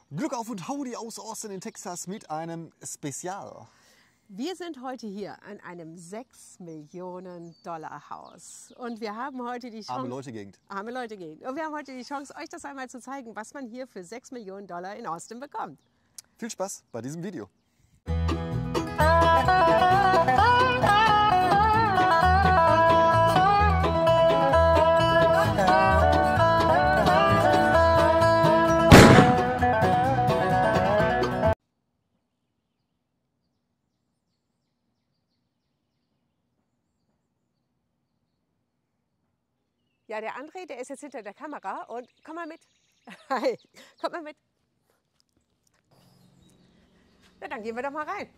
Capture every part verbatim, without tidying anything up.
Glück auf und Howdy aus Austin in Texas mit einem Spezial. Wir sind heute hier an einem sechs Millionen Dollar Haus und wir haben heute die Chance... Arme Leute-Gegend. Arme Leute-Gegend. Und wir haben heute die Chance, euch das einmal zu zeigen, was man hier für sechs Millionen Dollar in Austin bekommt. Viel Spaß bei diesem Video. Ja, der André, der ist jetzt hinter der Kamera und komm mal mit. Hi, komm mal mit. Na, dann gehen wir doch mal rein.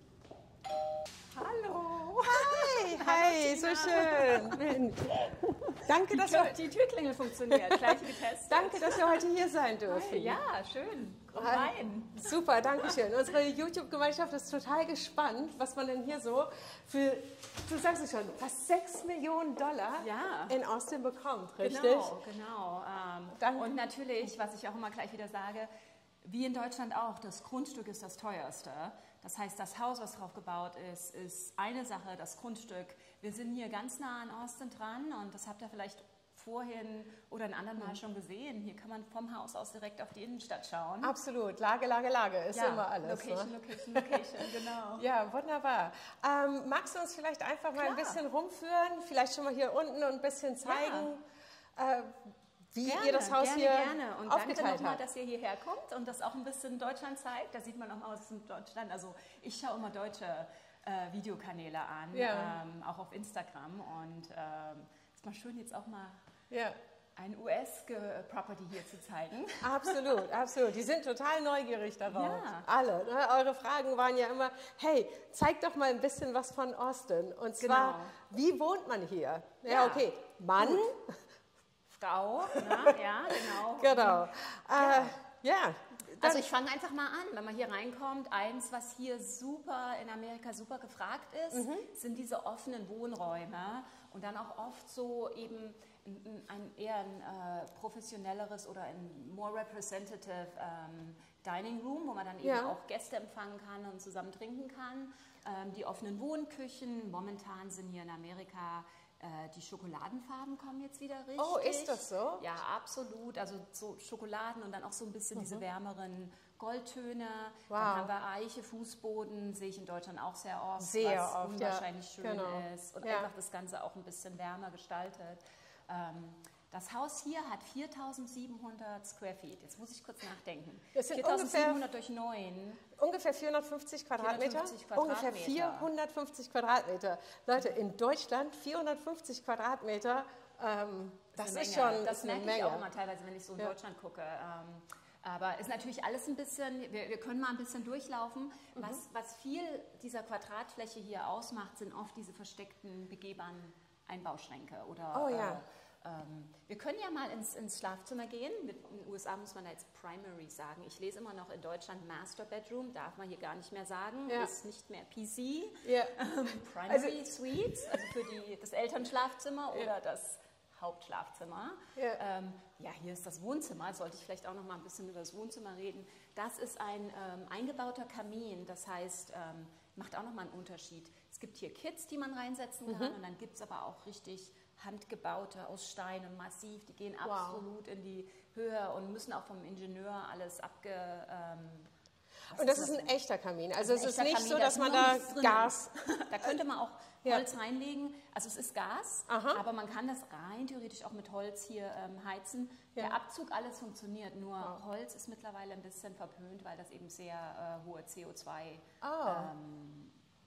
Hallo. Hi, hi, so schön. Mensch. Danke, dass wir, Die Türklingel funktioniert, gleich getestet. danke, dass wir heute hier sein dürfen. Ja, schön. Komm rein. Super, danke schön. Unsere YouTube-Gemeinschaft ist total gespannt, was man denn hier so für, du sagst es schon, fast sechs Millionen Dollar Ja. in Austin bekommt, richtig? Genau, genau. Ähm, Dann- und natürlich, was ich auch immer gleich wieder sage, wie in Deutschland auch, das Grundstück ist das teuerste. Das heißt, das Haus, was drauf gebaut ist, ist eine Sache, das Grundstück. Wir sind hier ganz nah an Austin dran und das habt ihr vielleicht vorhin oder ein anderen Mal schon gesehen. Hier kann man vom Haus aus direkt auf die Innenstadt schauen. Absolut, Lage, Lage, Lage ist Ja, immer alles. Location, Ne? Location, Location, genau. Ja, wunderbar. Ähm, magst du uns vielleicht einfach mal ein Klar. bisschen rumführen, vielleicht schon mal hier unten und ein bisschen zeigen, äh, wie Gerne, ihr das Haus gerne, hier gerne. Und danke aufgeteilt nochmal, habt? dass ihr hierher kommt und das auch ein bisschen Deutschland zeigt. Da sieht man auch mal aus Deutschland. Also ich schaue immer deutsche äh, Videokanäle an, Ja. ähm, auch auf Instagram. Und ähm, ist mal schön, jetzt auch mal Ja. ein U S-Property hier zu zeigen. Absolut, absolut. Die sind total neugierig darauf. Ja. Alle. Ne? Eure Fragen waren ja immer, hey, zeig doch mal ein bisschen was von Austin. Und zwar, Genau. wie wohnt man hier? Ja, Ja. okay. Mann, Frau, ne? Ja, genau. genau. Äh, ja. Also ich fange einfach mal an, wenn man hier reinkommt. Eins, was hier super in Amerika super gefragt ist, sind diese offenen Wohnräume und dann auch oft so eben ein, ein eher ein äh, professionelleres oder ein more representative ähm, Dining Room, wo man dann eben Ja. auch Gäste empfangen kann und zusammen trinken kann. Ähm, die offenen Wohnküchen, momentan sind hier in Amerika äh, die Schokoladenfarben kommen jetzt wieder richtig. Oh, ist das so? Ja, absolut. Also so Schokoladen und dann auch so ein bisschen diese wärmeren Goldtöne. Wow. Dann haben wir Eiche, Fußboden, sehe ich in Deutschland auch sehr oft, Sehr was oft, ja. unwahrscheinlich schön Genau. ist. Und Ja. einfach das Ganze auch ein bisschen wärmer gestaltet. Ähm, das Haus hier hat viertausendsiebenhundert Square Feet. Jetzt muss ich kurz nachdenken. Das sind viertausendsiebenhundert durch neun. Ungefähr vierhundertfünfzig Quadratmeter? vierhundertfünfzig Ungefähr Quadratmeter. vierhundertfünfzig Quadratmeter. Leute, in Deutschland vierhundertfünfzig Quadratmeter, ähm, das eine ist Menge. schon Das ist eine merke ich Menge. auch immer teilweise, wenn ich so in Ja. Deutschland gucke. Ähm, aber ist natürlich alles ein bisschen, wir, wir können mal ein bisschen durchlaufen. Mhm. Was, was viel dieser Quadratfläche hier ausmacht, sind oft diese versteckten, begehbaren Einbauschränke. Oder, Oh ja. äh, ähm, wir können ja mal ins, ins Schlafzimmer gehen. Mit, in den U S A muss man da jetzt Primary sagen. Ich lese immer noch in Deutschland Master Bedroom, darf man hier gar nicht mehr sagen. Ja. Ist nicht mehr P C. Ja. Ähm, Primary Suites, also für die, das Elternschlafzimmer oder das Hauptschlafzimmer. Ja. Ähm, ja, hier ist das Wohnzimmer. Jetzt sollte ich vielleicht auch noch mal ein bisschen über das Wohnzimmer reden. Das ist ein ähm, eingebauter Kamin. Das heißt, ähm, macht auch noch mal einen Unterschied. Es gibt hier Kits, die man reinsetzen kann. Mhm. Und dann gibt es aber auch richtig handgebaute aus Stein und massiv. Die gehen absolut in die Höhe und müssen auch vom Ingenieur alles abge... Ähm, was Und das ist ein das? echter Kamin. Also Das es ist ist ein nicht echter so, Kamin, dass da man ist nur da nichts drin. Gas... Da könnte man auch Ja. Holz reinlegen. Also es ist Gas, Aha. aber man kann das rein theoretisch auch mit Holz hier ähm, heizen. Ja. Der Abzug, alles funktioniert, nur Holz ist mittlerweile ein bisschen verpönt, weil das eben sehr äh, hohe C O zwei... Ah. Ähm,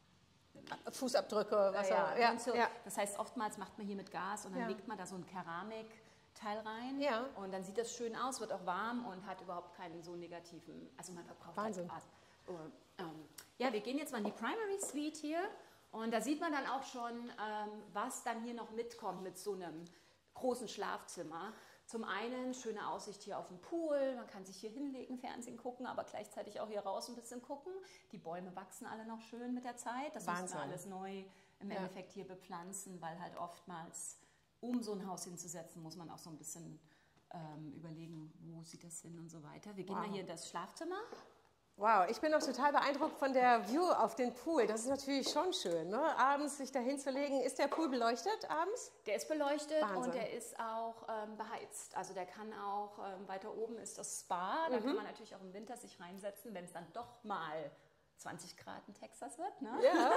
Fußabdrücke, was ja, auch ja, und so. ja. Das heißt, oftmals macht man hier mit Gas und dann Ja. legt man da so ein Keramikteil rein Ja. und dann sieht das schön aus, wird auch warm und hat überhaupt keinen so negativen, also man verbraucht Wahnsinn. halt Gas. Oh, ähm, ja, wir gehen jetzt mal in die Primary Suite hier und da sieht man dann auch schon, ähm, was dann hier noch mitkommt mit so einem großen Schlafzimmer. Zum einen schöne Aussicht hier auf den Pool, man kann sich hier hinlegen, Fernsehen gucken, aber gleichzeitig auch hier raus ein bisschen gucken. Die Bäume wachsen alle noch schön mit der Zeit, das müssen Wahnsinn. wir alles neu im Ja. Endeffekt hier bepflanzen, weil halt oftmals, um so ein Haus hinzusetzen, muss man auch so ein bisschen äh, ähm, überlegen, wo sieht das hin und so weiter. Wir gehen wow. mal hier in das Schlafzimmer. Wow, ich bin auch total beeindruckt von der View auf den Pool. Das ist natürlich schon schön, ne? Abends sich da hinzulegen. Ist der Pool beleuchtet abends? Der ist beleuchtet Wahnsinn. Und der ist auch ähm, beheizt. Also der kann auch, ähm, weiter oben ist das Spa. Da mhm. kann man natürlich auch im Winter sich reinsetzen, wenn es dann doch mal zwanzig Grad in Texas wird. Ne? Ja,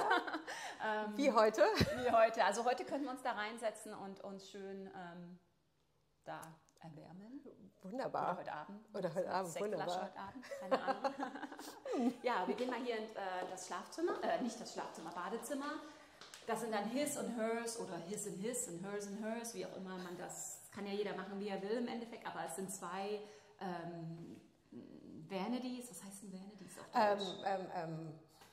ähm, wie heute. Wie heute. Also heute können wir uns da reinsetzen und uns schön ähm, da erwärmen. Wunderbar. Oder heute Abend. Oder heute Abend, Sektflasche wunderbar. heute Abend, keine Ahnung. Ja, wir gehen mal hier in äh, das Schlafzimmer, äh, nicht das Schlafzimmer, Badezimmer. Das sind dann his und hers oder his and his und hers and hers, wie auch immer man das, kann ja jeder machen, wie er will im Endeffekt, aber es sind zwei ähm, Vanities, was heißt denn Vanities auf Deutsch? Ähm, ähm, ähm.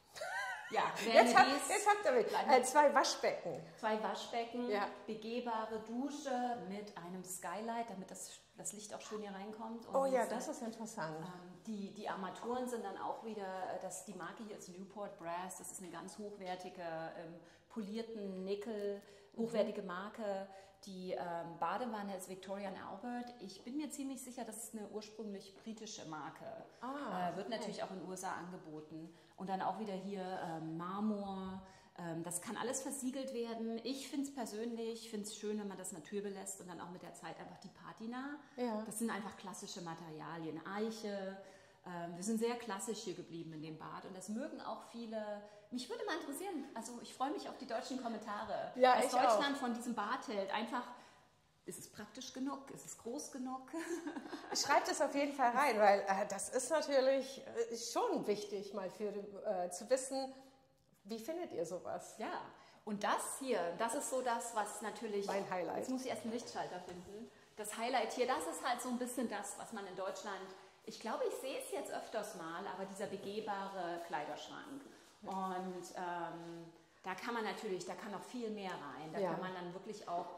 Ja, jetzt, hab, jetzt habt ihr mit. Äh, zwei Waschbecken. Zwei Waschbecken, ja. begehbare Dusche mit einem Skylight, damit das, das Licht auch schön hier reinkommt. Und oh ja, das ist interessant. Ähm, die, die Armaturen sind dann auch wieder, das, die Marke hier ist Newport Brass, das ist eine ganz hochwertige, ähm, polierten Nickel, hochwertige Marke. Die ähm, Badewanne ist Victoria and Albert. Ich bin mir ziemlich sicher, das ist eine ursprünglich britische Marke. Ah, äh, wird okay. natürlich auch in den U S A angeboten. Und dann auch wieder hier ähm, Marmor. Ähm, das kann alles versiegelt werden. Ich finde es persönlich, finde es schön, wenn man das naturbelässt und dann auch mit der Zeit einfach die Patina. Ja. Das sind einfach klassische Materialien. Eiche. Ähm, wir sind sehr klassisch hier geblieben in dem Bad und das mögen auch viele. Mich würde mal interessieren, also ich freue mich auf die deutschen Kommentare, ja, was ich Deutschland auch. von diesem Bad hält. Einfach, ist es praktisch genug? Ist es groß genug? Schreibt es auf jeden Fall rein, weil äh, das ist natürlich äh, schon wichtig, mal für äh, zu wissen, wie findet ihr sowas? Ja, und das hier, das ist so das, was natürlich. Mein Highlight. Jetzt muss ich erst einen Lichtschalter finden. Das Highlight hier, das ist halt so ein bisschen das, was man in Deutschland. Ich glaube, ich sehe es jetzt öfters mal, aber dieser begehbare Kleiderschrank. Und ähm, da kann man natürlich, da kann noch viel mehr rein. Da ja. kann man dann wirklich auch,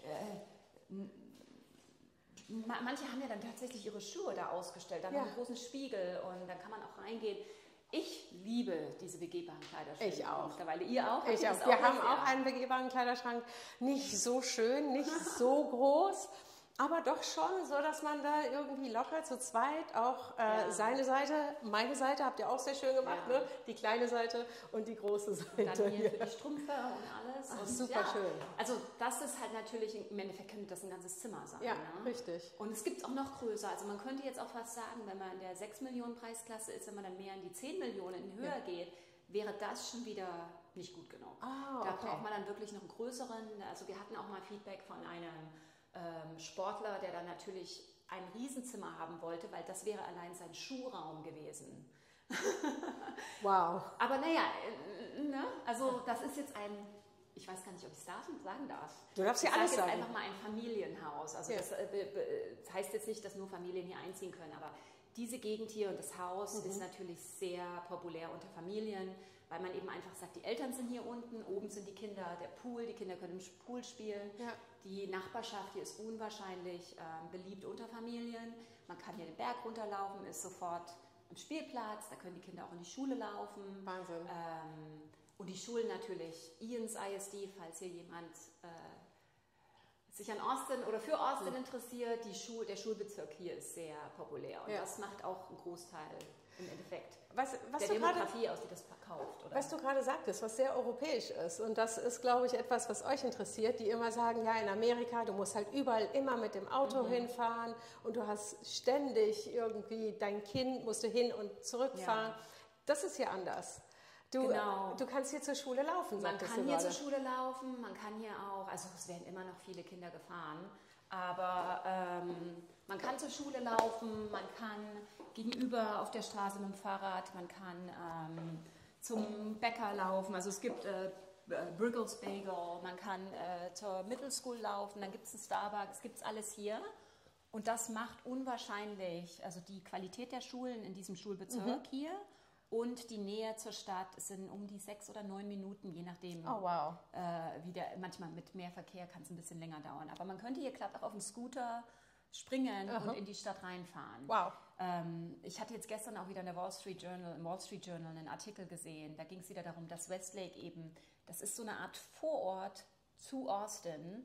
äh, manche haben ja dann tatsächlich ihre Schuhe da ausgestellt, da ja. noch einen großen Spiegel und dann kann man auch reingehen. Ich liebe diese begehbaren Kleiderschränke. Ich auch. Mittlerweile. Ihr auch? Ich auch. Wir haben auch einen begehbaren Kleiderschrank. Nicht so schön, nicht so groß. Aber doch schon, so dass man da irgendwie locker zu zweit auch äh, ja. seine Seite, meine Seite habt ihr auch sehr schön gemacht, ja. ne? Die kleine Seite und die große Seite. Und dann hier für die Strümpfe und alles. Ach, und super ja. schön. Also das ist halt natürlich, im Endeffekt könnte das ein ganzes Zimmer sein. Ja, ne? richtig. Und es gibt es auch noch größer. Also man könnte jetzt auch fast sagen, wenn man in der sechs Millionen Preisklasse ist, wenn man dann mehr in die zehn Millionen in höher ja. geht, wäre das schon wieder nicht gut genug. Oh, da okay. braucht man dann wirklich noch einen größeren. Also wir hatten auch mal Feedback von einem Ähm, Sportler, der dann natürlich ein Riesenzimmer haben wollte, weil das wäre allein sein Schuhraum gewesen. Wow. Aber naja, äh, ne? Also das ist jetzt ein, ich weiß gar nicht, ob ich es sagen darf. Du darfst ja ich alles sag sagen. jetzt einfach mal ein Familienhaus. Also ja. das, äh, das heißt jetzt nicht, dass nur Familien hier einziehen können, aber diese Gegend hier und das Haus mhm. ist natürlich sehr populär unter Familien, weil man eben einfach sagt, die Eltern sind hier unten, oben sind die Kinder, der Pool, die Kinder können im Pool spielen. Ja. Die Nachbarschaft hier ist unwahrscheinlich äh, beliebt unter Familien. Man kann hier den Berg runterlaufen, ist sofort am Spielplatz, da können die Kinder auch in die Schule laufen. Wahnsinn. Ähm, und die Schulen natürlich, Ian's I S D, falls hier jemand äh, sich an Austin oder für Austin mhm. interessiert, die Schul, der Schulbezirk hier ist sehr populär und ja. das macht auch einen Großteil im Endeffekt was, was der du Demografie grade, aus, die das verkauft. Oder? Was du gerade sagtest, was sehr europäisch ist und das ist, glaube ich, etwas, was euch interessiert, die immer sagen, ja, in Amerika, du musst halt überall immer mit dem Auto mhm. hinfahren und du hast ständig irgendwie, dein Kind musst du hin und zurückfahren. Ja. Das ist hier anders. Du, genau. du kannst hier zur Schule laufen, Man sagtest kann du hier gerade. zur Schule laufen, man kann hier auch, also es werden immer noch viele Kinder gefahren, aber ähm, man kann zur Schule laufen, man kann gegenüber auf der Straße mit dem Fahrrad, man kann ähm, zum Bäcker laufen, also es gibt äh, Briggles Bagel, man kann äh, zur Middle School laufen, dann gibt es einen Starbucks, gibt es alles hier. Und das macht unwahrscheinlich, also die Qualität der Schulen in diesem Schulbezirk mhm. hier und die Nähe zur Stadt sind um die sechs oder neun Minuten, je nachdem. Oh, wow. Äh, wie der, manchmal mit mehr Verkehr kann es ein bisschen länger dauern. Aber man könnte hier glatt auch auf den Scooter springen uh-huh. und in die Stadt reinfahren. Wow. Ähm, ich hatte jetzt gestern auch wieder in der Wall Street Journal, im Wall Street Journal einen Artikel gesehen. Da ging es wieder darum, dass Westlake eben, das ist so eine Art Vorort zu Austin.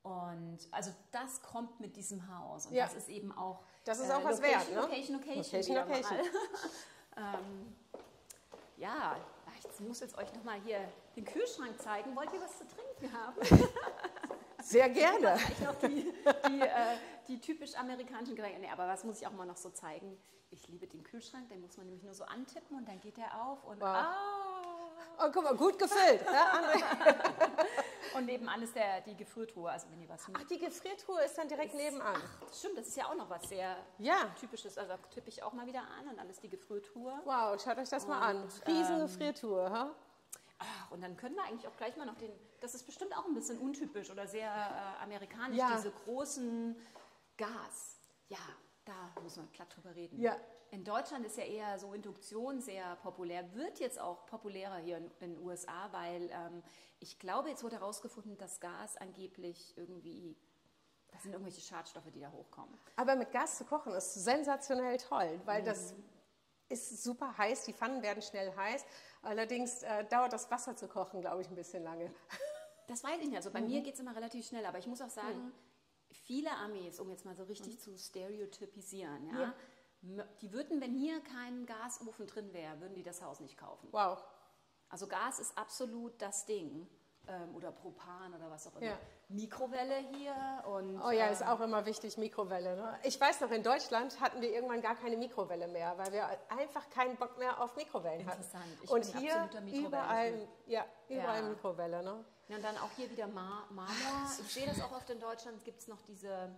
Und also das kommt mit diesem Haus. Und Ja. das ist eben auch, Das ist auch was Location, wert, ne? Location, Location, Location, wieder Location. mal. ähm, ja, ich muss jetzt euch nochmal hier den Kühlschrank zeigen. Wollt ihr was zu trinken haben? Sehr gerne. Ich noch die, die, äh, die typisch amerikanischen Getränke. Nee, aber was muss ich auch mal noch so zeigen? Ich liebe den Kühlschrank, den muss man nämlich nur so antippen und dann geht der auf und Wow. ah! Oh, guck mal, gut gefüllt. Ja, Und nebenan ist der, die Gefriertruhe, also wenn ihr was ach, die Gefriertruhe ist dann direkt nebenan. Ach, stimmt, das ist ja auch noch was sehr Ja. Typisches. Also tippe ich auch mal wieder an und dann ist die Gefriertruhe. Wow, schaut euch das mal an. Und, Riesen ähm, Gefriertruhe. Ha? Ach, und dann können wir eigentlich auch gleich mal noch den, das ist bestimmt auch ein bisschen untypisch oder sehr äh, amerikanisch, Ja. diese großen Gas. Ja, da muss man platt drüber reden. Ja. In Deutschland ist ja eher so Induktion sehr populär, wird jetzt auch populärer hier in den U S A, weil ähm, ich glaube, jetzt wurde herausgefunden, dass Gas angeblich irgendwie, das sind irgendwelche Schadstoffe, die da hochkommen. Aber mit Gas zu kochen ist sensationell toll, weil das ist super heiß, die Pfannen werden schnell heiß. Allerdings äh, dauert das Wasser zu kochen, glaube ich, ein bisschen lange. Das weiß ich nicht. Also bei mir geht es immer relativ schnell, aber ich muss auch sagen, viele Amis, um jetzt mal so richtig zu stereotypisieren, ja, Ja. m- die würden, wenn hier kein Gasofen drin wäre, würden die das Haus nicht kaufen. Wow. Also Gas ist absolut das Ding. Ähm, oder Propan oder was auch immer. Ja. Mikrowelle hier und... Oh ja, ist ähm, auch immer wichtig, Mikrowelle. Ne? Ich weiß noch, in Deutschland hatten wir irgendwann gar keine Mikrowelle mehr, weil wir einfach keinen Bock mehr auf Mikrowellen hatten. Interessant. Ich Und bin hier absoluter Mikrowellentyp. überall, ja, überall Ja. Mikrowelle. Ne? Ja, und dann auch hier wieder Mar Marmor. Ich sehe das auch oft in Deutschland, gibt es noch diese,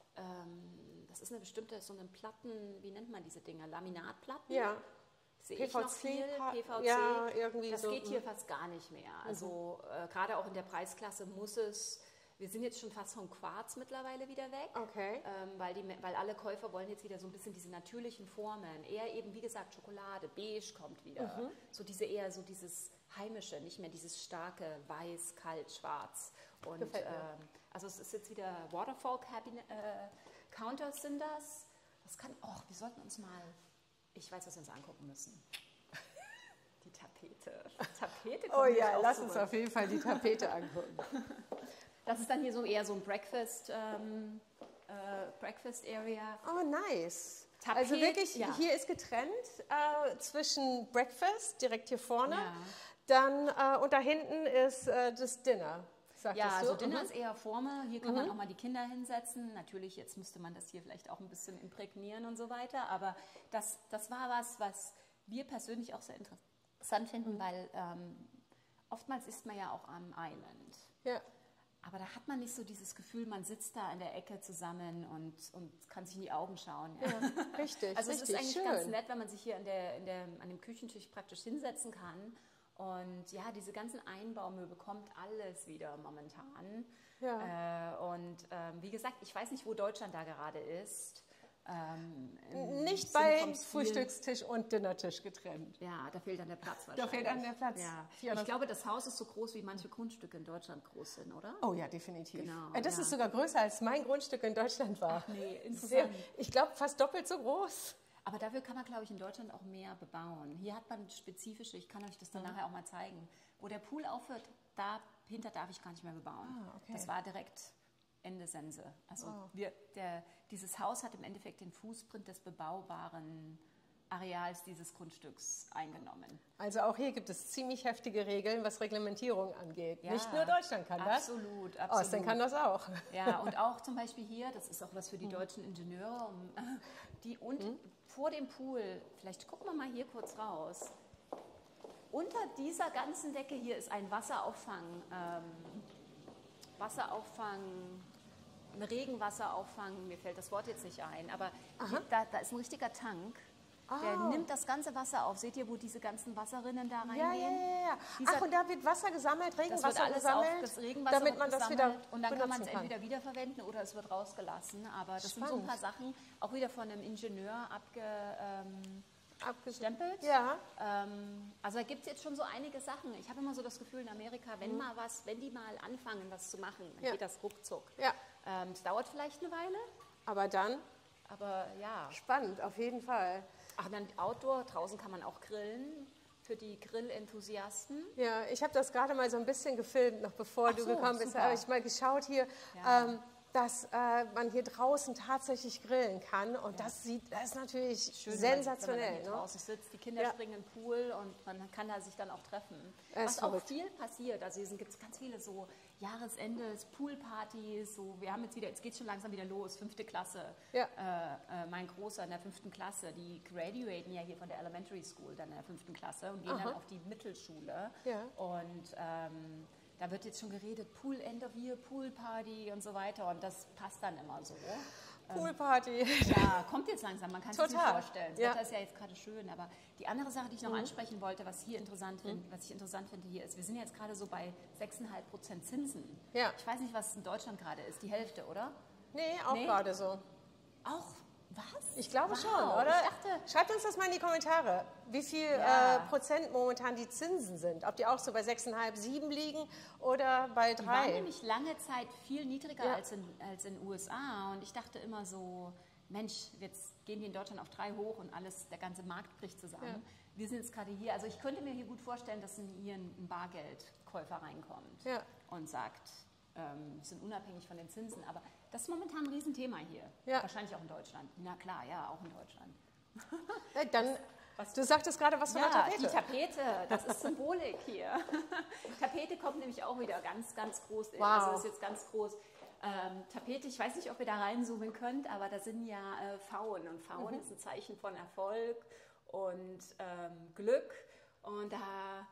ähm, das ist eine bestimmte, so eine Platten, wie nennt man diese Dinger, Laminatplatten? Ja. Sehe ich noch viel, Pa- P V C. Ja, irgendwie Das so. geht hier fast gar nicht mehr. Also äh, gerade auch in der Preisklasse muss es, wir sind jetzt schon fast vom Quarz mittlerweile wieder weg. Okay. Ähm, weil, die, weil alle Käufer wollen jetzt wieder so ein bisschen diese natürlichen Formen. Eher eben, wie gesagt, Schokolade, beige kommt wieder. Mhm. So diese eher so dieses heimische, nicht mehr dieses starke weiß, kalt, schwarz. Und Gefällt mir. ähm, also es ist jetzt wieder Waterfall Cabinet, äh, Counters sind das. Das kann, oh, wir sollten uns mal, ich weiß, was wir uns angucken müssen. Die Tapete. Tapete Oh kommt jetzt ja, auch lass uns zurück. auf jeden Fall die Tapete angucken. Das ist dann hier so eher so ein Breakfast, ähm, äh, Breakfast Area. Oh, nice. Tapet, also wirklich, ja. hier ist getrennt äh, zwischen Breakfast, direkt hier vorne, Ja. dann äh, und da hinten ist äh, das Dinner. Sagtest Ja, du? also Dinner Mhm. ist eher Forme. Hier kann man auch mal die Kinder hinsetzen. Natürlich, jetzt müsste man das hier vielleicht auch ein bisschen imprägnieren und so weiter. Aber das, das war was, was wir persönlich auch sehr interessant finden, weil ähm, oftmals isst man ja auch am Island. Ja. Aber da hat man nicht so dieses Gefühl, man sitzt da in der Ecke zusammen und, und kann sich in die Augen schauen. Ja. Ja, richtig, Also es richtig ist eigentlich schön. ganz nett, wenn man sich hier in der, in der, an dem Küchentisch praktisch hinsetzen kann. Und ja, diese ganzen Einbaumöbel bekommt alles wieder momentan. Ja. Äh, und ähm, wie gesagt, ich weiß nicht, wo Deutschland da gerade ist. Ähm, im Nicht Sinne bei vom Stil. Frühstückstisch und Dinnertisch getrennt. Ja, da fehlt dann der Platz wahrscheinlich. Da fehlt dann der Platz. Ja. Ja, das- Ich glaube, das Haus ist so groß, wie manche Grundstücke in Deutschland groß sind, oder? Oh ja, definitiv. Genau, Äh, das ja. ist sogar größer als mein Grundstück in Deutschland war. Ach nee, Sehr, interessant. ich glaube, fast doppelt so groß. Aber dafür kann man, glaube ich, in Deutschland auch mehr bebauen. Hier hat man spezifische, ich kann euch das dann nachher auch mal zeigen, wo der Pool aufhört, dahinter darf ich gar nicht mehr bebauen. Ah, okay. Das war direkt Ende Sense. Also wir, der, dieses Haus hat im Endeffekt den Fußprint des bebaubaren Areals dieses Grundstücks eingenommen. Also auch hier gibt es ziemlich heftige Regeln, was Reglementierung angeht. Ja, Nicht nur Deutschland kann das. Absolut, absolut. Osten kann das auch. Ja, und auch zum Beispiel hier, das ist auch was für die deutschen Ingenieure, um, die und vor dem Pool, vielleicht gucken wir mal hier kurz raus, unter dieser ganzen Decke hier ist ein Wasserauffang, ähm, Wasserauffang, ein Regenwasserauffang, mir fällt das Wort jetzt nicht ein, aber hier, da, da ist ein richtiger Tank, der Oh. nimmt das ganze Wasser auf. Seht ihr, wo diese ganzen Wasserrinnen da reingehen? Ja, ja, ja, ja. Dieser- Ach, und da wird Wasser gesammelt, Das Regenwasser wird alles gesammelt, auf das Regenwasser damit man wird das wieder gesammelt und dann kann man es benutzen kann. entweder wiederverwenden oder es wird rausgelassen. Aber das sind so ein Spannend. paar Sachen, auch wieder von einem Ingenieur abge, ähm, abgestempelt. Ja. Ähm, also da gibt es jetzt schon so einige Sachen. Ich habe immer so das Gefühl in Amerika, wenn mal was, wenn die mal anfangen, was zu machen, dann Ja. geht das ruckzuck. Ja, Ähm, es dauert vielleicht eine Weile, aber dann aber ja. spannend, auf jeden Fall. Ach, dann Outdoor, draußen kann man auch grillen. für die Grillenthusiasten. Ja, ich habe das gerade mal so ein bisschen gefilmt, noch bevor Ach du so, gekommen bist. super. Da habe ich mal geschaut hier, Ja. ähm, dass äh, man hier draußen tatsächlich grillen kann. Und ja. das sieht, das ist natürlich Schön, sensationell. wenn man hier Ne? draußen sitzt, die Kinder Ja. springen in den Pool und man kann da sich dann auch treffen. Es Was ist auch verrückt. viel passiert, also hier gibt es ganz viele so Jahresendes, Poolpartys, so, wir haben jetzt wieder, jetzt geht es schon langsam wieder los, fünfte Klasse. Ja. Äh, äh, mein Großer in der fünften Klasse, die graduaten ja hier von der Elementary School dann in der fünften Klasse und gehen Aha. dann auf die Mittelschule. Ja. Und ähm, da wird jetzt schon geredet, Pool End of Year, Poolparty und so weiter und das passt dann immer so. Poolparty. Ja, kommt jetzt langsam, man kann es sich nicht Total. vorstellen. Das Ja. Wetter ist ja jetzt gerade schön, aber die andere Sache, die ich noch Mhm. ansprechen wollte, was hier interessant find, was ich interessant finde hier ist, wir sind jetzt gerade so bei sechs Komma fünf Prozent Zinsen. Ja. Ich weiß nicht, was in Deutschland gerade ist, die Hälfte, oder? Nee, auch Nee? gerade so. Auch, was? Ich glaube Wow, schon, oder? Ich dachte, Schreibt uns das mal in die Kommentare, wie viel Ja. äh, Prozent momentan die Zinsen sind. Ob die auch so bei sechs Komma fünf, sieben liegen oder bei die waren drei. nämlich lange Zeit viel niedriger Ja. als in als in den U S A und ich dachte immer so, Mensch, jetzt gehen die in Deutschland auf drei hoch und alles, der ganze Markt bricht zusammen. Ja. Wir sind jetzt gerade hier, also ich könnte mir hier gut vorstellen, dass in hier ein Bargeldkäufer reinkommt Ja. und sagt, ähm, sind unabhängig von den Zinsen, aber das ist momentan ein Riesenthema hier. Ja. Wahrscheinlich auch in Deutschland. Na klar, ja, auch in Deutschland. Ja, dann, du sagtest gerade was von Ja, der Tapete. die Tapete, das ist Symbolik hier. Tapete kommt nämlich auch wieder ganz, ganz groß. Wow. Also ist jetzt ganz groß. Ähm, Tapete, ich weiß nicht, ob ihr da reinzoomen könnt, aber da sind ja äh, Pfauen und Pfauen Mhm. ist ein Zeichen von Erfolg und ähm, Glück und da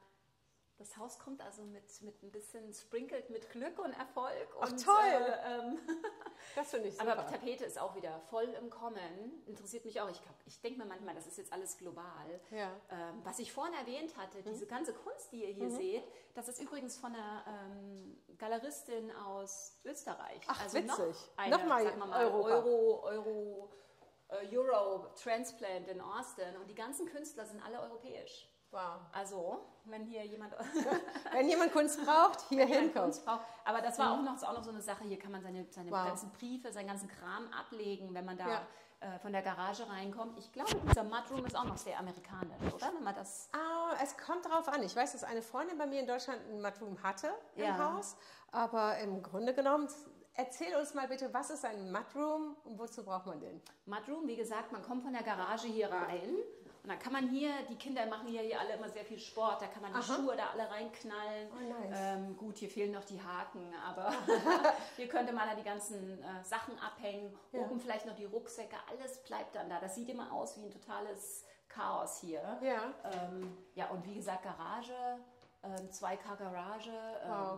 das Haus kommt also mit, mit ein bisschen sprinkelt mit Glück und Erfolg. Ach, und, toll. Äh, ähm, Das finde ich super. aber Tapete ist auch wieder voll im Kommen. Interessiert mich auch. Ich, glaub- ich denke mir manchmal, das ist jetzt alles global. Ja. Ähm, was ich vorhin erwähnt hatte, diese ganze Kunst, die ihr hier Mhm. seht, das ist übrigens von einer ähm, Galeristin aus Österreich. Ach, also witzig. Noch eine, Nochmal sagen wir mal, Europa. Euro, Euro, äh, Euro Transplant in Austin. Und die ganzen Künstler sind alle europäisch. Wow. Also, wenn hier jemand Wenn jemand Kunst braucht, hier jemand hinkommt. Kunst braucht. Aber das war auch noch, ist auch noch so eine Sache, hier kann man seine, seine Wow. ganzen Briefe, seinen ganzen Kram ablegen, wenn man da Ja. äh, von der Garage reinkommt. Ich glaube, dieser Mudroom ist auch noch sehr amerikanisch, oder? Wenn man das Ah, es kommt drauf an. Ich weiß, dass eine Freundin bei mir in Deutschland ein Mudroom hatte im Ja. Haus. Aber im Grunde genommen, erzähl uns mal bitte, was ist ein Mudroom und wozu braucht man den? Mudroom, wie gesagt, man kommt von der Garage hier rein und dann kann man hier, die Kinder machen hier, hier alle immer sehr viel Sport, da kann man die Aha. Schuhe da alle reinknallen. Oh, nice. ähm, gut, hier fehlen noch die Haken, aber hier könnte man da die ganzen äh, Sachen abhängen, Ja. oben vielleicht noch die Rucksäcke, alles bleibt dann da. Das sieht immer aus wie ein totales Chaos hier. Ja. Ähm, ja, und wie gesagt, Garage, ähm, zwei K Garage. Ähm, Wow.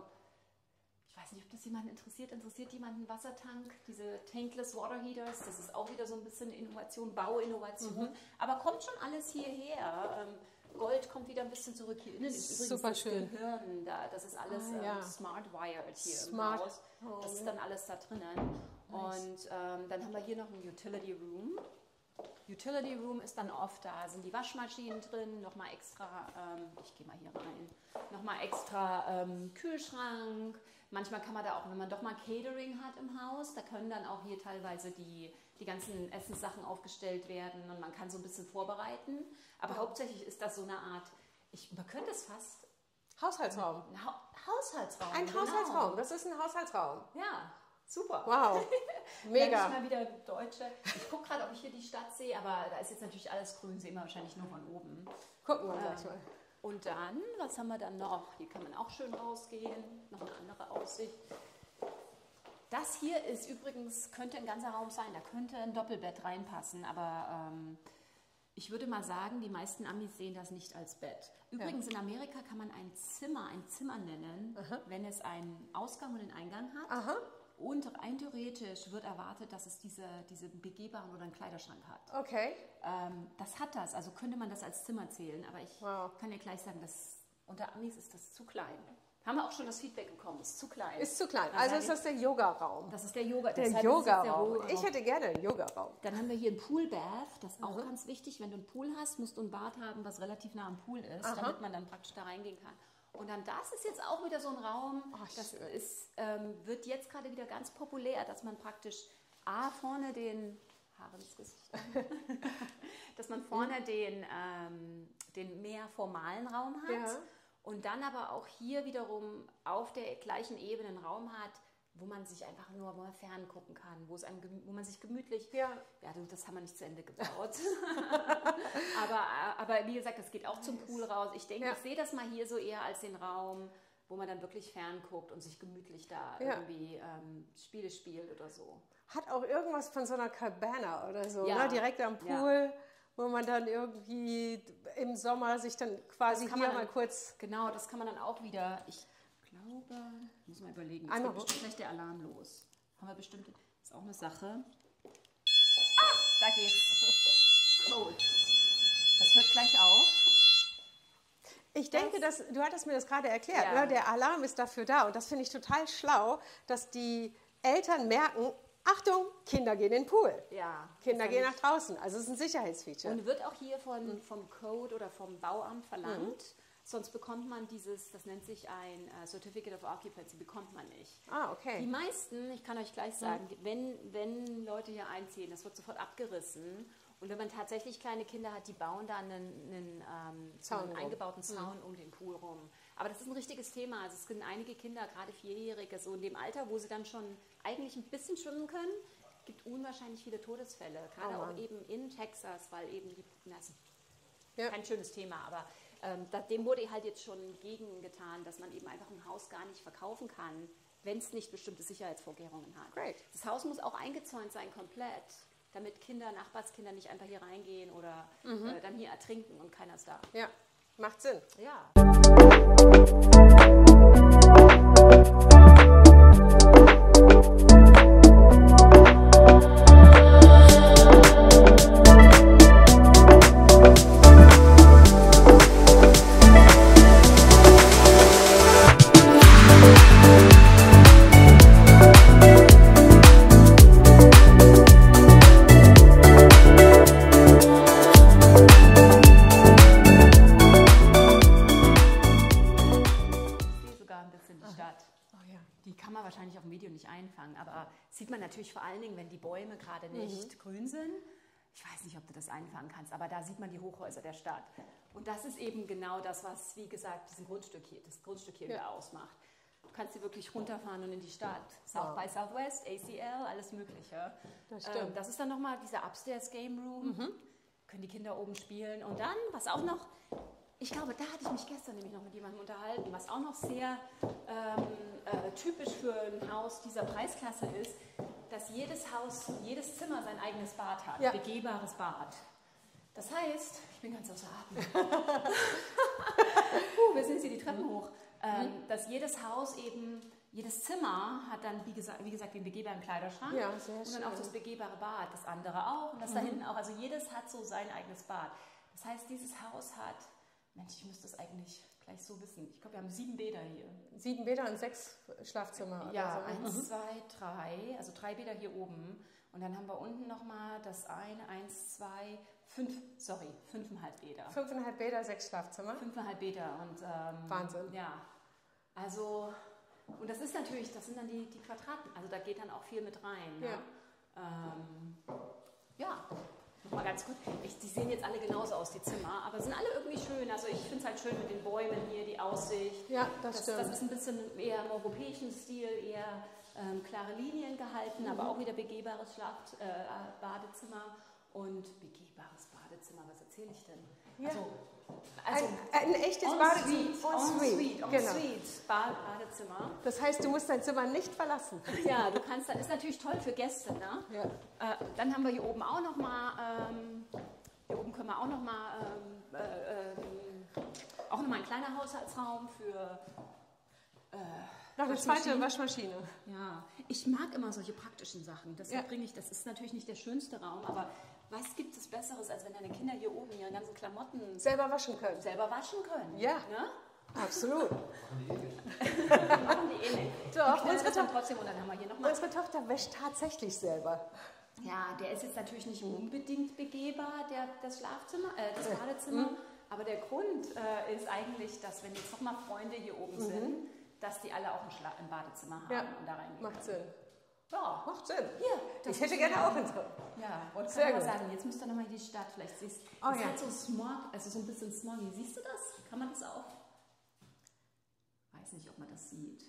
Ich weiß nicht, ob das jemanden interessiert. Interessiert jemanden einen Wassertank? Diese Tankless Water Heaters, das ist auch wieder so ein bisschen Innovation, Bauinnovation. Mhm. Aber kommt schon alles hierher. Ähm, Gold kommt wieder ein bisschen zurück. Hier innen ist übrigens Super das schön. Gehirn da. Das ist alles Ah, ähm, ja. smart wired hier Smart im Haus. Home. Das ist dann alles da drinnen. Und ähm, dann haben wir hier noch einen Utility Room. Utility Room ist dann oft, da sind die Waschmaschinen drin, nochmal extra, ähm, ich gehe mal hier rein, nochmal extra ähm, Kühlschrank. Manchmal kann man da auch, wenn man doch mal Catering hat im Haus, da können dann auch hier teilweise die, die ganzen Essenssachen aufgestellt werden und man kann so ein bisschen vorbereiten. Aber hauptsächlich ist das so eine Art, ich, man könnte es fast, Haushaltsraum. ein ha Haushaltsraum. Ein genau. Haushaltsraum, das ist ein Haushaltsraum. Ja, super. Wow, Mega. mega. Mal wieder Deutsche. Ich gucke gerade, ob ich hier die Stadt sehe, aber da ist jetzt natürlich alles grün, sehen wir wahrscheinlich nur von oben. Gucken wir Ähm, gleich mal. Und dann, was haben wir dann noch? Hier kann man auch schön rausgehen, noch eine andere Aussicht. Das hier ist übrigens, könnte ein ganzer Raum sein, da könnte ein Doppelbett reinpassen, aber ähm, ich würde mal sagen, die meisten Amis sehen das nicht als Bett. Übrigens in Amerika kann man ein Zimmer ein Zimmer nennen, Aha. wenn es einen Ausgang und einen Eingang hat. Aha. Und rein theoretisch wird erwartet, dass es diese, diese begehbaren oder einen Kleiderschrank hat. Okay. Ähm, das hat das, also könnte man das als Zimmer zählen, aber ich Wow. kann dir gleich sagen, dass unter Amis ist das zu klein. Haben wir auch schon das Feedback bekommen, ist zu klein. Ist zu klein. Dann Also sage ist das der Yoga-Raum. das ist der Yoga. Der deshalb ist es der Yoga-Raum. Yoga-Raum. Ich hätte gerne einen Yoga-Raum. Dann haben wir hier ein Poolbath, das ist auch Mhm. ganz wichtig. Wenn du einen Pool hast, musst du ein Bad haben, was relativ nah am Pool ist, Aha. damit man dann praktisch da reingehen kann. Und dann das ist jetzt auch wieder so ein Raum, Ach, das schön. ist, ähm, wird jetzt gerade wieder ganz populär, dass man praktisch A, vorne den, Haare ins Gesicht, dass man vorne den, ähm, den mehr formalen Raum hat Ja. und dann aber auch hier wiederum auf der gleichen Ebene einen Raum hat, wo man sich einfach nur mal ferngucken kann, wo, es einem, wo man sich gemütlich, Ja. ja, das haben wir nicht zu Ende gebaut, aber, aber wie gesagt, das geht auch zum Pool raus. Ich denke, Ja. ich sehe das mal hier so eher als den Raum, wo man dann wirklich fernguckt und sich gemütlich da Ja. irgendwie ähm, Spiele spielt oder so. Hat auch irgendwas von so einer Cabana oder so, Ja. ne? Direkt am Pool, wo man dann irgendwie im Sommer sich dann quasi Das kann hier man mal dann- kurz... Genau, das kann man dann auch wieder, ich glaube, muss mal überlegen, jetzt Einmal geht hoch. bestimmt gleich der Alarm los. Haben wir bestimmt, ist auch eine Sache. Ah, da geht's. Code. Das hört gleich auf. Ich denke, dass, du hattest mir das gerade erklärt, Ja. ne? Der Alarm ist dafür da und das finde ich total schlau, dass die Eltern merken, Achtung, Kinder gehen in den Pool. Ja. Kinder das gehen fand nach draußen, also es ist ein Sicherheitsfeature. Und wird auch hier von, vom Code oder vom Bauamt verlangt. Sonst bekommt man dieses, das nennt sich ein äh, Certificate of Occupancy, bekommt man nicht. Ah, Die okay. meisten, ich kann euch gleich sagen, wenn, wenn Leute hier einziehen, das wird sofort abgerissen. Und wenn man tatsächlich kleine Kinder hat, die bauen da einen, einen, ähm, so Zaun einen rum. eingebauten Zaun um den Pool rum. Aber das ist ein richtiges Thema. Also es sind einige Kinder, gerade Vierjährige, so in dem Alter, wo sie dann schon eigentlich ein bisschen schwimmen können, gibt unwahrscheinlich viele Todesfälle. Gerade Oh auch Mann. eben in Texas, weil eben die, na, ist Ja. kein schönes Thema, aber ähm, da, dem wurde halt jetzt schon gegengetan, dass man eben einfach ein Haus gar nicht verkaufen kann, wenn es nicht bestimmte Sicherheitsvorkehrungen hat. Great. Das Haus muss auch eingezäunt sein, komplett, damit Kinder, Nachbarskinder nicht einfach hier reingehen oder äh, dann hier ertrinken und keiner ist da. Ja, macht Sinn. Ja. Ich sehe sogar ein bisschen die Stadt. Oh ja. Die kann man wahrscheinlich auf dem Video nicht einfangen, aber sieht man natürlich vor allen Dingen, wenn die Bäume gerade nicht grün sind. Ich weiß nicht, ob du das einfangen kannst, aber da sieht man die Hochhäuser der Stadt. Und das ist eben genau das, was, wie gesagt, diesen Grundstück hier, das Grundstück hier Ja. wieder ausmacht. Du kannst hier wirklich runterfahren und in die Stadt. South by Southwest, A C L, alles Mögliche. Das stimmt. Ähm, das ist dann nochmal dieser Upstairs Game Room. Können die Kinder oben spielen. Und dann, was auch noch, ich glaube, da hatte ich mich gestern nämlich noch mit jemandem unterhalten, was auch noch sehr ähm, äh, typisch für ein Haus dieser Preisklasse ist, dass jedes Haus, jedes Zimmer sein eigenes Bad hat, Ja. begehbares Bad. Das heißt, ich bin ganz außer Atem. uh, wir sind jetzt hier die Treppen hoch. Ähm, dass jedes Haus eben, jedes Zimmer hat dann, wie gesagt, wie gesagt den begehbaren Kleiderschrank Ja, sehr und dann auch schön. das begehbare Bad, das andere auch und das da hinten auch. Also jedes hat so sein eigenes Bad. Das heißt, dieses Haus hat, Mensch, ich müsste es eigentlich gleich so wissen. Ich glaube, wir haben sieben Bäder hier. Sieben Bäder und sechs Schlafzimmer. Ja, oder so. eins, zwei, drei, also drei Bäder hier oben. Und dann haben wir unten nochmal das eine, eins, zwei, fünf, sorry, fünfeinhalb Bäder. Fünfeinhalb Bäder, sechs Schlafzimmer. Fünfeinhalb Bäder und ähm, Wahnsinn. Ja, also und das ist natürlich, das sind dann die, die Quadraten, also da geht dann auch viel mit rein. Ne? Ja. Ähm, ja, nochmal ganz gut. Ich, die sehen jetzt alle genauso aus, die Zimmer, aber sind alle irgendwie schön. Also ich finde es halt schön mit den Bäumen hier, die Aussicht. Ja, das Das, stimmt. das ist ein bisschen eher im europäischen Stil, eher ähm, klare Linien gehalten, Mhm. aber auch wieder begehbares Schlaf äh, Badezimmer und begehbares Badezimmer. Was erzähle ich denn? Ja. Also, also Ein, ein echtes Badezimmer. Ensuite, Genau. Ensuite, Bad, Badezimmer. Das heißt, du musst dein Zimmer nicht verlassen. Ja, du kannst, das ist natürlich toll für Gäste, ne? Ja. Äh, dann haben wir hier oben auch noch mal, ähm, hier oben können wir auch noch mal, ähm, äh, ähm, auch noch mal ein kleiner Haushaltsraum für Noch eine zweite Waschmaschine. Ja, ich mag immer solche praktischen Sachen. Deshalb Ja. bringe ich, das ist natürlich nicht der schönste Raum, aber was gibt es Besseres, als wenn deine Kinder hier oben ihre ganzen Klamotten Selber waschen können. selber waschen können? Ja. Ne? Absolut. Machen die eh nicht. Doch, Die knallen unsere das dann Tochter- trotzdem und dann haben wir hier nochmal. Unsere Tochter wäscht tatsächlich selber. Ja, der ist jetzt natürlich nicht unbedingt begehbar, der, das Schlafzimmer, äh, das Badezimmer. Aber der Grund äh, ist eigentlich, dass wenn jetzt nochmal Freunde hier oben sind, dass die alle auch ein, Schla ein Badezimmer haben Ja, und da reingehen macht können. Sinn. Ja, macht Sinn. Hier, ich hätte gerne auch einen so. Ja, wollte Sehr ich mal gut. sagen, jetzt müsst ihr nochmal in die Stadt, vielleicht siehst du. Oh es ja. hat so Smog, also so ein bisschen smoggy. Siehst du das? Kann man das auch? Weiß nicht, ob man das sieht.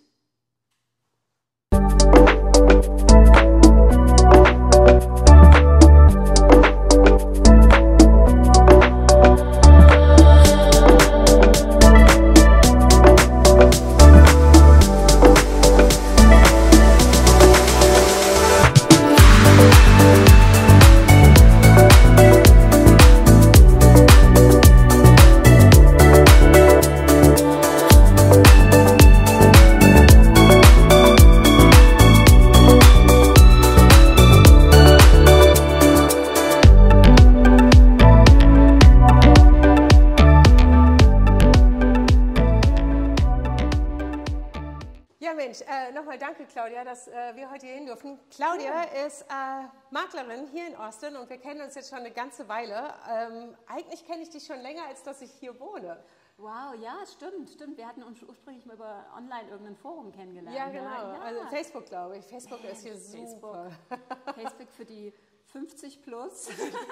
Danke, Claudia, dass äh, wir heute hier hin durften. Claudia ja. ist äh, Maklerin hier in Austin und wir kennen uns jetzt schon eine ganze Weile. Ähm, eigentlich kenne ich dich schon länger, als dass ich hier wohne. Wow, ja, stimmt, stimmt. Wir hatten uns ursprünglich mal über online irgendein Forum kennengelernt. Ja, genau. Ja. Also Facebook, glaube ich. Facebook ja, ist hier Facebook. super. Facebook für die fünfzig plus.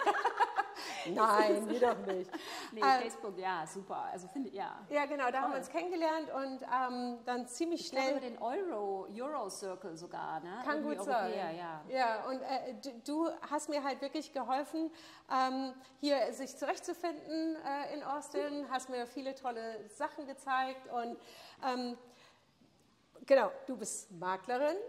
Nein, wir doch nicht. Nee, ähm, Facebook, ja, super. Also finde ja. Ja, genau, da Toll. haben wir uns kennengelernt und ähm, dann ziemlich ich schnell. Ich glaube, den Euro, Euro Circle sogar, ne? Kann Irgendwie gut Europäer, sein. Ja, ja und äh, du, du hast mir halt wirklich geholfen, ähm, hier sich zurechtzufinden äh, in Austin, mhm. hast mir viele tolle Sachen gezeigt und ähm, genau, du bist Maklerin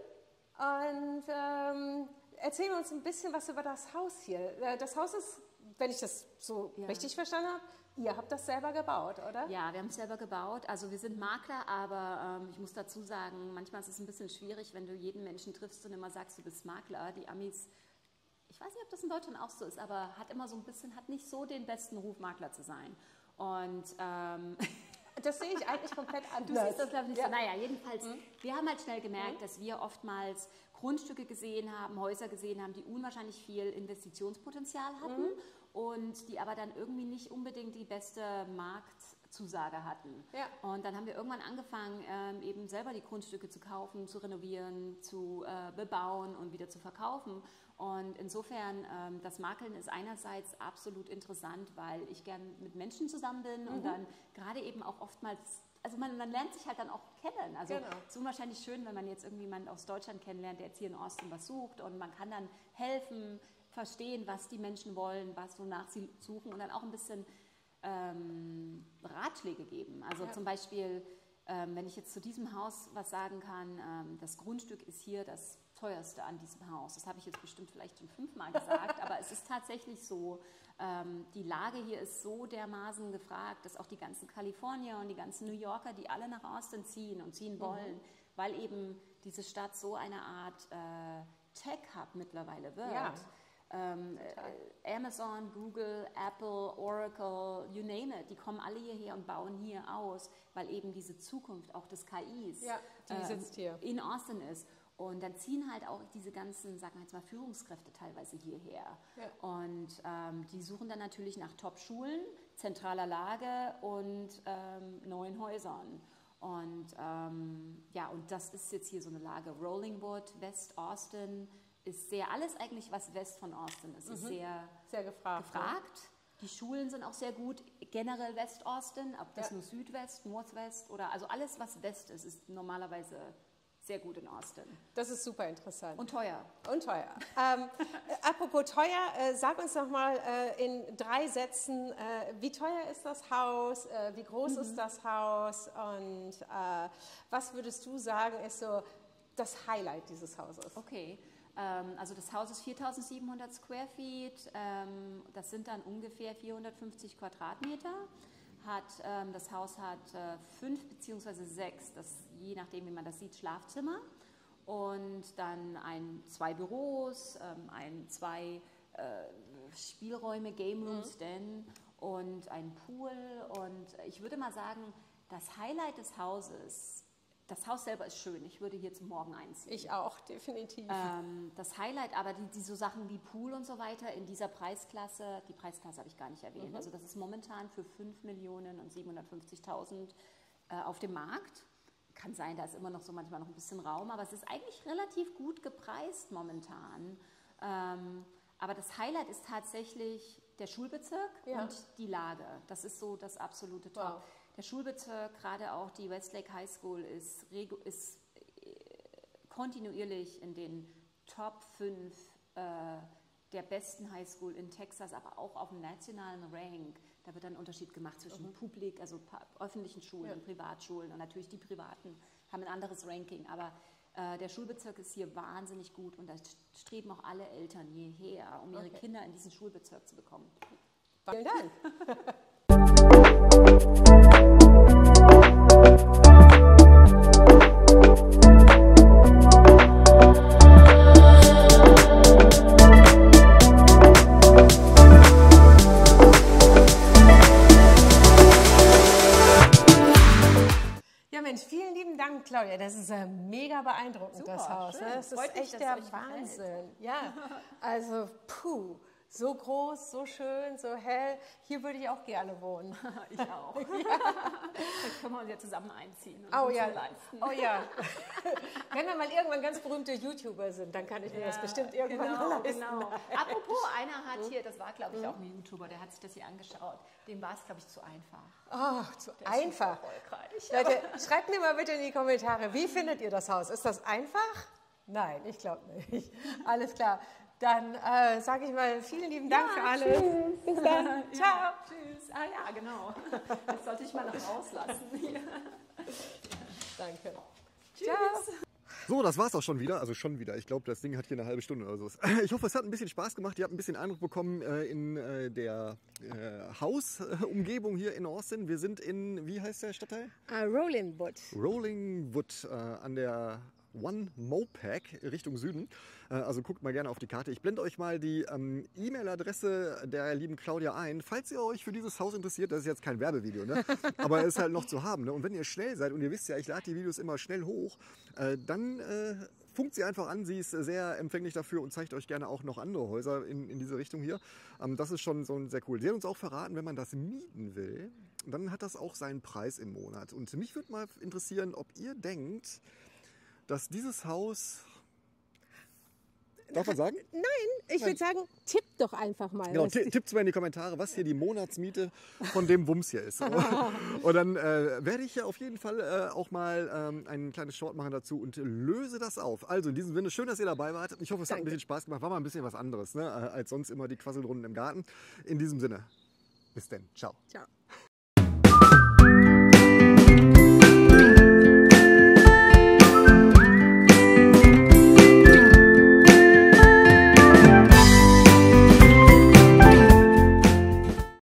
und ähm, erzähl uns ein bisschen was über das Haus hier. Das Haus ist, wenn ich das so ja. richtig verstanden habe, ihr habt das selber gebaut, oder? Ja, wir haben es selber gebaut. Also wir sind Makler, aber ähm, ich muss dazu sagen, manchmal ist es ein bisschen schwierig, wenn du jeden Menschen triffst und immer sagst, du bist Makler. Die Amis, ich weiß nicht, ob das in Deutschland auch so ist, aber hat immer so ein bisschen, hat nicht so den besten Ruf, Makler zu sein. Und ähm, das sehe ich eigentlich komplett anders. Du siehst das, glaube ich, nicht ja. so. Naja, jedenfalls, mhm. wir haben halt schnell gemerkt, mhm. dass wir oftmals Grundstücke gesehen haben, Häuser gesehen haben, die unwahrscheinlich viel Investitionspotenzial hatten mhm. und die aber dann irgendwie nicht unbedingt die beste Marktzusage hatten. Ja. Und dann haben wir irgendwann angefangen, ähm, eben selber die Grundstücke zu kaufen, zu renovieren, zu äh, bebauen und wieder zu verkaufen. Und insofern, ähm, das Makeln ist einerseits absolut interessant, weil ich gern mit Menschen zusammen bin mhm. und dann gerade eben auch oftmals, also man, man lernt sich halt dann auch kennen. Also genau. es ist unwahrscheinlich schön, wenn man jetzt irgendwie jemanden aus Deutschland kennenlernt, der jetzt hier in Austin was sucht und man kann dann helfen, verstehen, was die Menschen wollen, was wonach sie suchen und dann auch ein bisschen ähm, Ratschläge geben. Also ja. zum Beispiel, ähm, wenn ich jetzt zu diesem Haus was sagen kann, ähm, das Grundstück ist hier das teuerste an diesem Haus. Das habe ich jetzt bestimmt vielleicht schon fünfmal gesagt, aber es ist tatsächlich so. Ähm, die Lage hier ist so dermaßen gefragt, dass auch die ganzen Kalifornier und die ganzen New Yorker, die alle nach Austin ziehen und ziehen wollen, mhm. weil eben diese Stadt so eine Art äh, Tech-Hub mittlerweile wird. Ja. Ähm, äh, Amazon, Google, Apple, Oracle, you name it, die kommen alle hierher und bauen hier aus, weil eben diese Zukunft auch des K Is ja, die ähm, sitzt hier. in Austin ist. Und dann ziehen halt auch diese ganzen, sagen wir jetzt mal, Führungskräfte teilweise hierher. Ja. Und ähm, die suchen dann natürlich nach Top-Schulen, zentraler Lage und ähm, neuen Häusern. Und ähm, ja, und das ist jetzt hier so eine Lage. Rollingwood, West Austin ist sehr, alles eigentlich, was West von Austin ist, ist mhm. sehr, sehr gefragt. gefragt. Ja. Die Schulen sind auch sehr gut, generell West Austin, ob das ja. nur Südwest, Northwest oder, also alles, was West ist, ist normalerweise sehr gut in Austin. Das ist super interessant. Und teuer. Und teuer. ähm, apropos teuer, äh, sag uns noch mal äh, in drei Sätzen, äh, wie teuer ist das Haus, äh, wie groß mhm. ist das Haus und äh, was würdest du sagen, ist so das Highlight dieses Hauses? Okay, ähm, also das Haus ist viertausendsiebenhundert Square Feet, ähm, das sind dann ungefähr vierhundertfünfzig Quadratmeter. Hat, ähm, das Haus hat äh, fünf beziehungsweise sechs, das, je nachdem wie man das sieht, Schlafzimmer und dann ein, zwei Büros, ähm, ein, zwei äh, Spielräume, Game Rooms, mhm. denn und ein Pool und ich würde mal sagen, das Highlight des Hauses, das Haus selber ist schön, ich würde hier zum Morgen einziehen. Ich auch, definitiv. Ähm, das Highlight, aber die, die so Sachen wie Pool und so weiter in dieser Preisklasse, die Preisklasse habe ich gar nicht erwähnt, mhm. also das ist momentan für fünf Millionen und siebenhundertfünfzigtausend äh, auf dem Markt. kann sein, da ist immer noch so manchmal noch ein bisschen Raum, aber es ist eigentlich relativ gut gepreist momentan. Ähm, aber das Highlight ist tatsächlich der Schulbezirk Ja. und die Lage. Das ist so das absolute Top. Wow. Der Schulbezirk, gerade auch die Westlake High School, ist, regu- ist äh, kontinuierlich in den Top fünf äh, der besten High School in Texas, aber auch auf dem nationalen Rank. Da wird dann ein Unterschied gemacht zwischen mhm. Publik, also öffentlichen Schulen ja. und Privatschulen. Und natürlich die privaten haben ein anderes Ranking. Aber äh, der Schulbezirk ist hier wahnsinnig gut und da streben auch alle Eltern hierher, um ihre Okay. Kinder in diesen Schulbezirk zu bekommen. Vielen Dank. Ja, Mensch, vielen lieben Dank, Claudia. Das ist äh, mega beeindruckend, Super, das Haus. schön. Ne? Das Freut ist mich, echt dass der es euch gefällt. Wahnsinn. Ja, also puh, so groß, so schön, so hell. Hier würde ich auch gerne wohnen. Ich auch. Ja. Dann können wir uns ja zusammen einziehen und Oh uns ja, so leisten. oh ja. Wenn wir mal irgendwann ganz berühmte YouTuber sind, dann kann ich mir das bestimmt irgendwann genau, mal leisten. genau. Apropos, einer hat hier, das war glaube ich auch ein YouTuber, der hat sich das hier angeschaut. Dem war es glaube ich zu einfach. Ach, zu Der ist einfach. super erfolgreich. Leute, schreibt mir mal bitte in die Kommentare, wie findet ihr das Haus? Ist das einfach? Nein, ich glaube nicht. Alles klar. Dann äh, sage ich mal vielen lieben Dank Ja, für alles. tschüss. Bis dann. Ja, Ciao. tschüss. Ah ja, genau. Das sollte ich mal noch rauslassen. Hier. Danke. Tschüss. So, das war's auch schon wieder. Also schon wieder. Ich glaube, das Ding hat hier eine halbe Stunde oder so. Ich hoffe, es hat ein bisschen Spaß gemacht. Ihr habt ein bisschen Eindruck bekommen äh, in äh, der äh, Hausumgebung hier in Austin. Wir sind in, wie heißt der Stadtteil? Uh, Rolling Wood. Rolling Wood äh, an der One Mopac Richtung Süden. Äh, also guckt mal gerne auf die Karte. Ich blende euch mal die ähm, E-Mail-Adresse der lieben Claudia ein, falls ihr euch für dieses Haus interessiert. Das ist jetzt kein Werbevideo, ne? Aber es ist halt noch zu haben. Ne? Und wenn ihr schnell seid und ihr wisst ja, ich lade die Videos immer schnell hoch, äh, dann äh, funkt sie einfach an. Sie ist sehr empfänglich dafür und zeigt euch gerne auch noch andere Häuser in, in diese Richtung hier. Ähm, das ist schon so sehr cool. Sie hat uns auch verraten, wenn man das mieten will, dann hat das auch seinen Preis im Monat. Und mich würde mal interessieren, ob ihr denkt, dass dieses Haus, darf man sagen? Nein, ich würde sagen, tipp doch einfach mal. Genau, was- tippt mal in die Kommentare, was hier die Monatsmiete von dem Wumms hier ist. Und dann äh, werde ich ja auf jeden Fall äh, auch mal ähm, ein kleines Short machen dazu und löse das auf. Also in diesem Sinne, schön, dass ihr dabei wart. Ich hoffe, es hat ein Danke. bisschen Spaß gemacht. War mal ein bisschen was anderes, ne, als sonst immer die Quasselrunden im Garten. In diesem Sinne, bis denn. Ciao. Ciao.